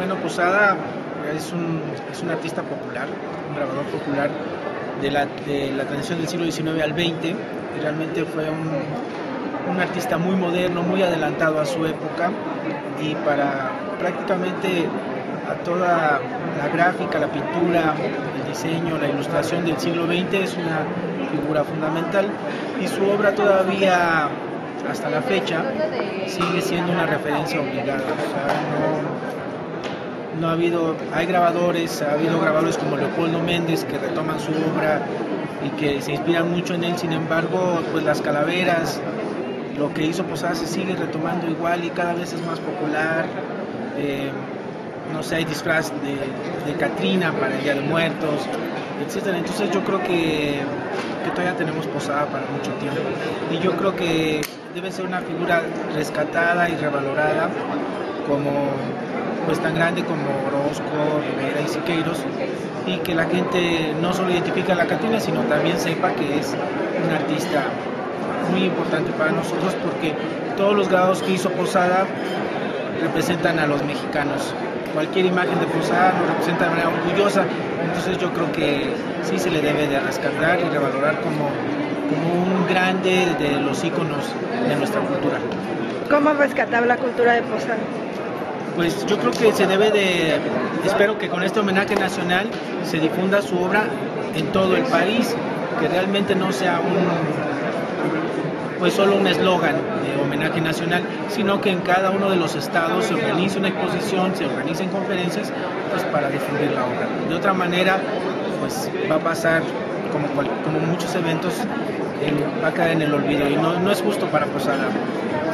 Bueno, Posada es un artista popular, un grabador popular de la transición del siglo XIX al XX, y realmente fue un artista muy moderno, muy adelantado a su época, y para prácticamente a toda la gráfica, la pintura, el diseño, la ilustración del siglo XX es una figura fundamental, y su obra todavía hasta la fecha sigue siendo una referencia obligada. O sea, no ha habido, ha habido grabadores como Leopoldo Méndez que retoman su obra y que se inspiran mucho en él. Sin embargo, pues las calaveras, lo que hizo Posada se sigue retomando igual y cada vez es más popular. No sé, hay disfraz de Catrina para el Día de Muertos, etcétera. Entonces yo creo que todavía tenemos Posada para mucho tiempo, y yo creo que debe ser una figura rescatada y revalorada, como pues tan grande como Orozco, Rivera y Siqueiros, y que la gente no solo identifique a la Catrina, sino también sepa que es un artista muy importante para nosotros, porque todos los grabados que hizo Posada representan a los mexicanos. Cualquier imagen de Posada nos representa de manera orgullosa. Entonces yo creo que sí se le debe de rescatar y revalorar como un grande de los íconos de nuestra cultura. ¿Cómo rescatar la cultura de Posada? Pues yo creo que se debe de, espero que con este homenaje nacional se difunda su obra en todo el país, que realmente no sea pues solo un eslogan de homenaje nacional, sino que en cada uno de los estados se organice una exposición, se organicen conferencias, pues para difundir la obra. De otra manera, pues va a pasar como muchos eventos, va a caer en el olvido, y no es justo para Posada.